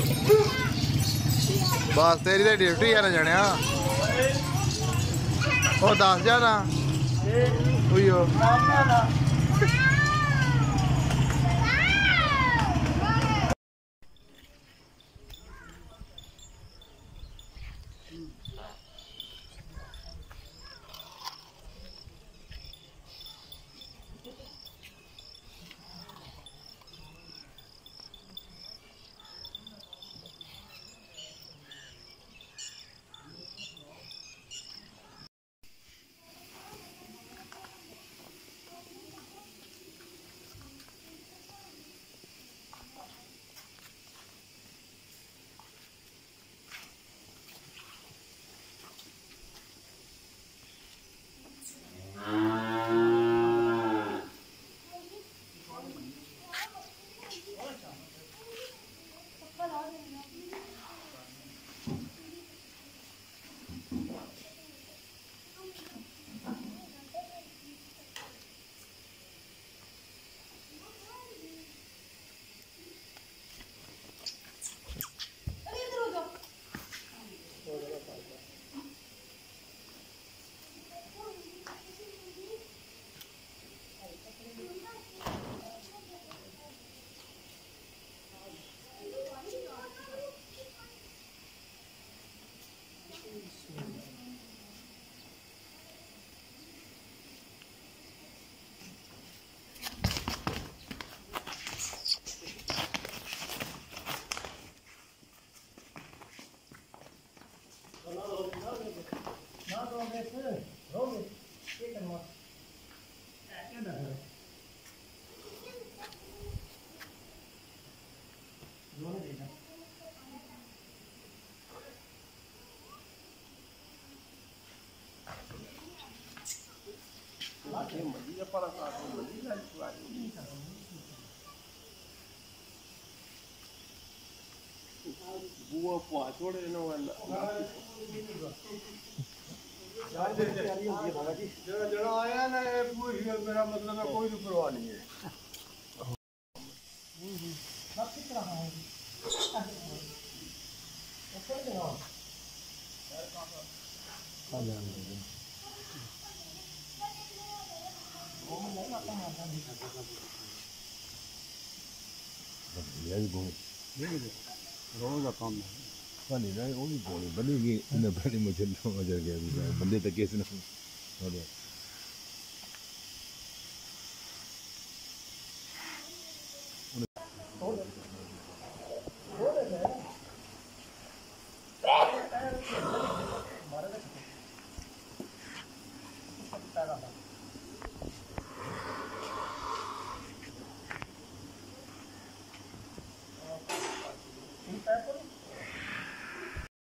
बस तेरी तो ड्यूटी है ना जाने वो 10,000 उयो बुआ छोड़े ना जरा आया ना मेरा मतलब है कोई परवाह नहीं है रोज का काम है नहीं ना वो नहीं बोले बनेगी इन्हें बड़ी मुझे गया बंदे तक कैसे ना